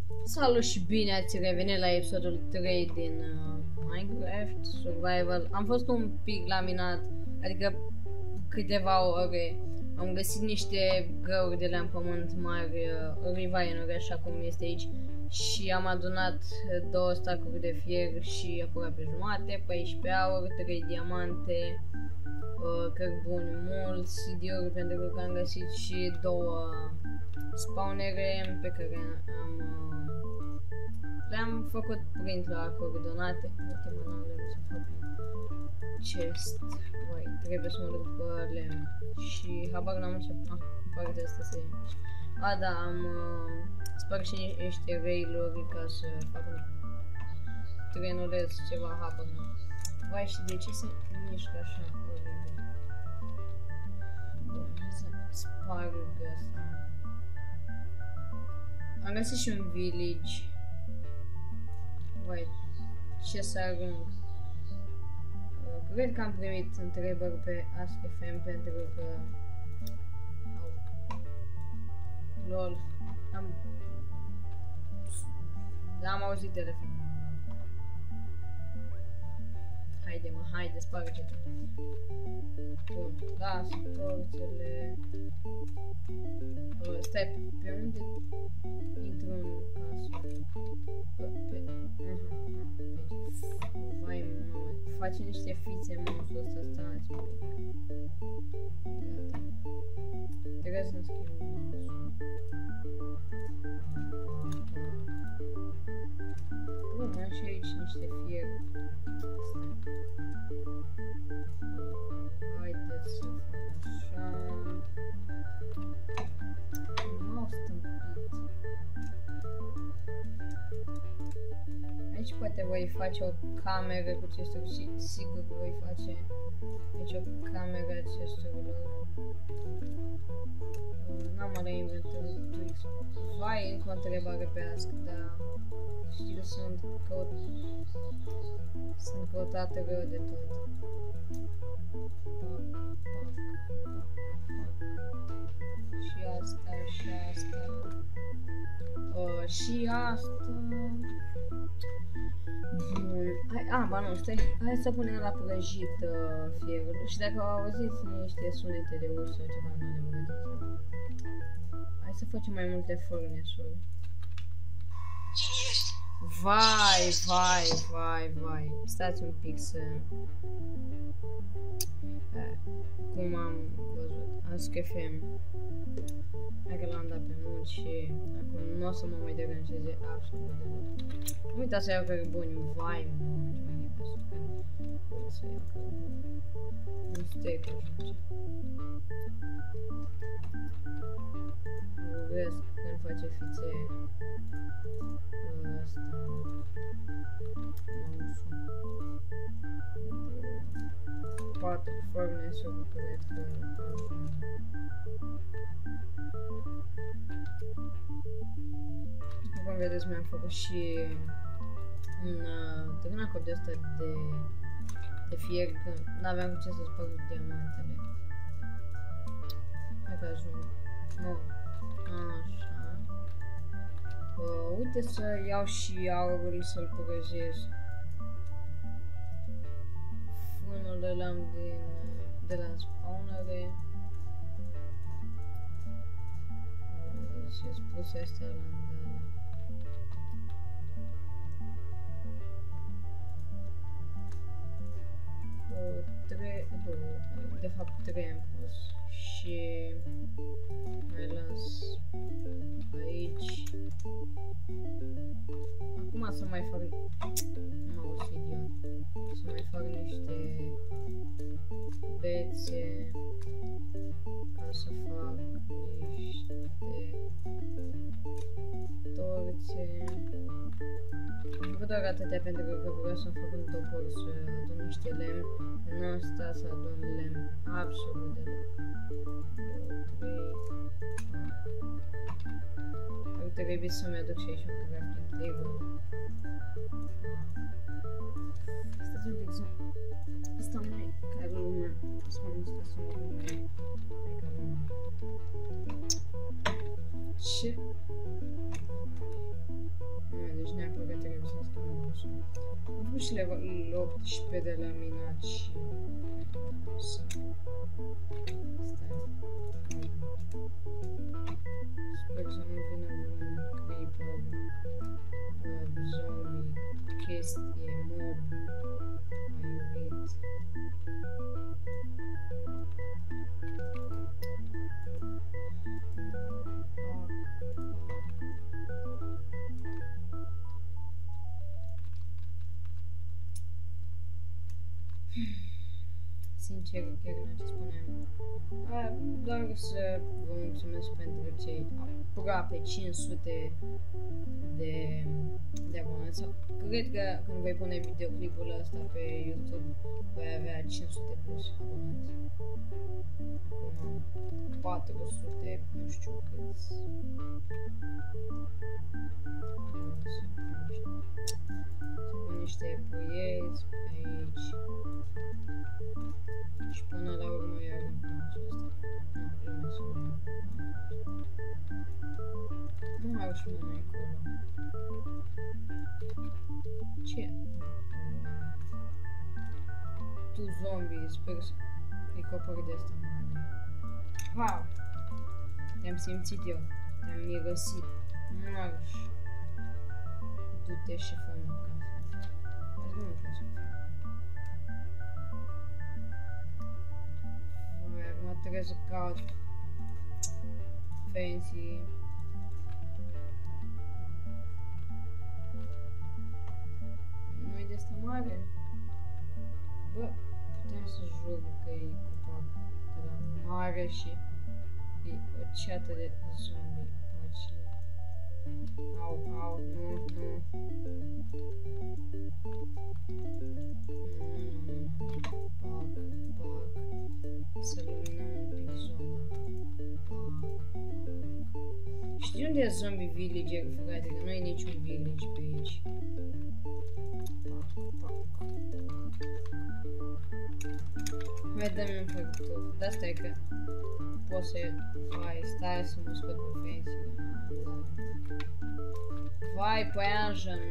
Salut și bine ați revenit la episodul 3 din Minecraft Survival. Am fost un pic laminat, adică câteva ore. Am găsit niște găuri de la în pământ mari, rivainuri așa cum este aici. Și am adunat 2 stacuri de fier și aproape jumate, 14 aur, 3 diamante, cărbuni mulți, CD-uri pentru că am găsit și 2 spawnere pe care le-am făcut print la coordonate. Ultima n-am reușit să fac un chest. Vai, trebuie să mă duc pe lemn. Și habar n-am ce... partea asta se... da, am spart și niște rail-uri ca să fac un trenuleț, ceva, habar n-am. Vai, și de ce se mișcă așa oribil? Bun, hai să sparg asta. Am găsit și un village. Vai, ce să arunc. Cred că am primit întrebări pe Ask.fm pentru că... LOL. Am auzit telefonul. Haide mă, haide, sparge-te. Bun, lasă porțele. Stai, pe unde intru în casă? Vai, mă, face niște fițe monstru ăsta, stați mă. Gata. Trebuie să-mi schimb monstru. Bun, am și aici niște fier. Haideți să fac așa. M-au stâmpit. Aici poate voi face o cameră cu chesturi și sigur voi face aici o cameră a chesturilor. N-am mare inventarul Twix. Vai, încă o întrebare pe Ask, dar știi că sunt căutată rău de tot. Și asta, și asta. Și asta. Bun. Ba nu, stai. Hai să punem la prăjit fierul. Și dacă au auzit niște sunete de urs sau ceva, nu le băgătiți. Hai să facem mai multe furnace-uri. Vai. Stați un pic să... cum am văzut. Ask.fm. Hai că l-am dat pe mult și acum nu o să mă mai deranjeze absolut deloc. Am uitat să iau cărbuni. Vai, mă, ce mai nebesc. Uite să iau cărbuni. Un steak ajunge. Urăsc când face fițe ăsta. Mouse-ul. 4 furnace-uri, cred că ajung. Cum vedeți, mi-am făcut și un târnacop de ăsta de fier, că n-aveam cu ce să sparg diamantele. Hai că ajung. Nu. Așa. Uite să iau și aurul să-l prăjesc. Fânul ăla de la spawnere. Deci spuse astea la îndala. De fapt 3 am pus. Și mai las aici. Acum să mai fac... Mouse idiot. Să mai fac niște bețe ca să fac niște torțe. Nu doar atâtea pentru că vreau să fac un topor să adun niște lemn. În asta să adun lemn absolut deloc. 2, 3, ar trebui să-mi aduc și aici un crafting table. Stați un pic, asta mai ca lumea. Asta nu stă să mă mai ca lumea. Ce? Am făcut și level 18 de laminat și... Stai. Sper să nu vină vreun creeper, zombie, chestie, mob, mai iubit. Sincer, chiar nu ce spuneam. Doar să vă mulțumesc pentru cei aproape 500 de abonați. Cred că când voi pune videoclipul ăsta pe YouTube voi avea 500 plus abonați. Acum 400, nu știu câți. Să pun niște puieți pe aici. Și până la urmă iar în pasul ăsta. Nu au și mână acolo. Ce? Tu zombie, sper să îi copări de asta mare. Wow! Te-am simțit eu. Te-am mirosit. Marș. Du-te și fă-mi o cafea. Azi nu vreau să fac. Mă trebuie să caut fancy. Nu-i de asta mare? Bă, putem să jur că e copac de la mare și e o ceată de zombie. Au, nu. Pac. Să luminăm un pic zona. Știi unde e zombie villager, frate? Că nu e niciun village pe aici. Pac. Hai, dă-mi un făcător. De asta e că pot să... Vai, stai să mă scot pe fancy. Vai, păianjen.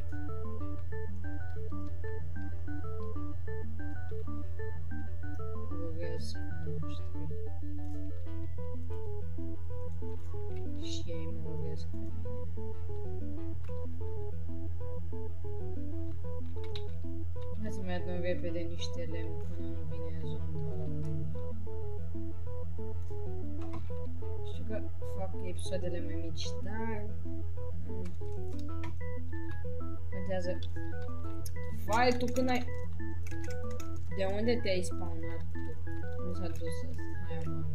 Rugesc monștri. Și ei mă rugesc pe mine. Hai să-mi adun repede niște lemn până nu vine zomba la mine. Știu că fac episoadele mai mici, dar... Contează. Vai, tu când ai... De unde te-ai spawnat tu? Nu s-a dus ăsta. Hai, mă.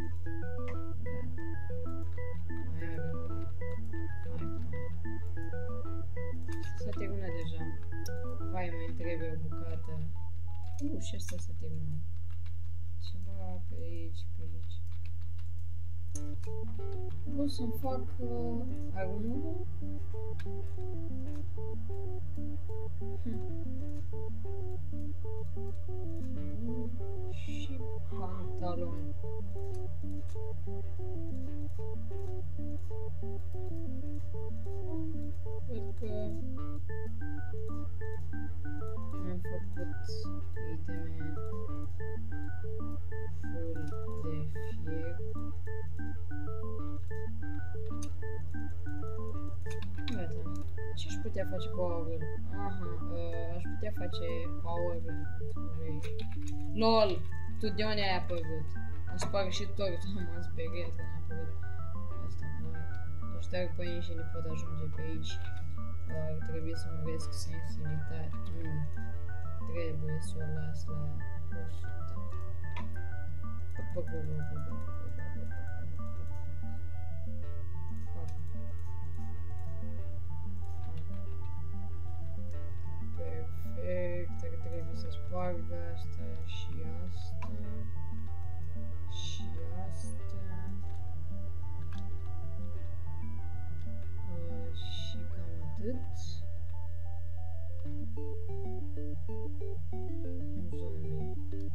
S-a terminat deja. Vai, mai trebuie o bucată. Și asta s-a terminat. Ceva pe aici, pe aici. Pot să-mi fac armură? Și pantaloni. Văd că am făcut iteme full de fier. Gata. Ce aș putea face power? Aha, aș putea face power. LOL! Tu de unde ai apărut? Am spart și tortul, m-am speriat că n-a apărut. Asta, băi. Deci dacă părinții nu pot ajunge pe aici, ar trebui să măresc sensibilitate. Nu. Trebuie să o las la 100. Perfect, ar trebui să sparg asta și asta. Și asta. Și cam atât. Un zombie.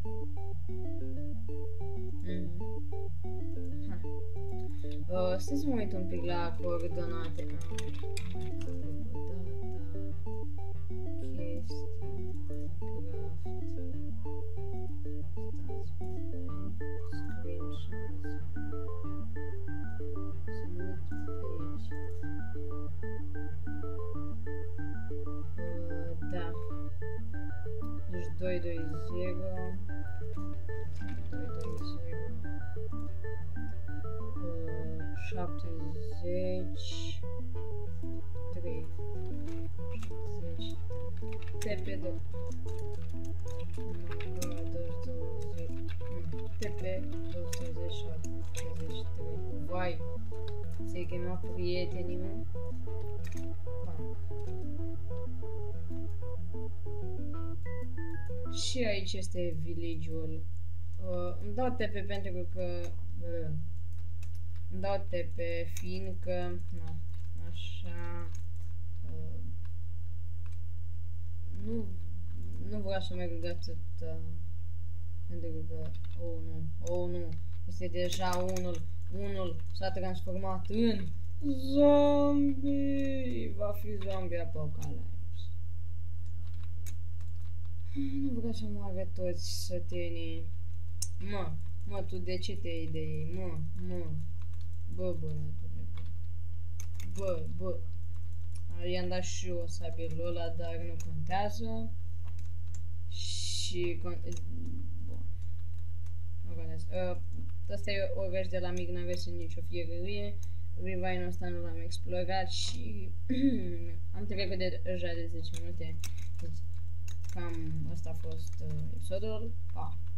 Stai să mă uit un pic la coordonate. 220 70 3 70 TP2 TP 227 33. Vai, ți-ai chemat prietenii, mă? Și aici este village-ul. Îmi dau TP pentru că... îmi dau TP fiindcă... Na, așa... nu vreau să merg atât... pentru că... Oh nu, este deja unul s-a transformat în zombie. Va fi zombie apocalypse. Nu vreau să moară toți sătenii. Mă, tu de ce te iei de ei? Bă, băiatule, bă. I-am dat și eu sabelul ăla, dar nu contează. Și... Bun. Nu contează. Asta e oraș de la mic, n-am găsit nicio fierărie. Ravine-ul ăsta nu l-am explorat și... am trecut deja de 10 minute. Deci, cam asta a fost episodul. Pa!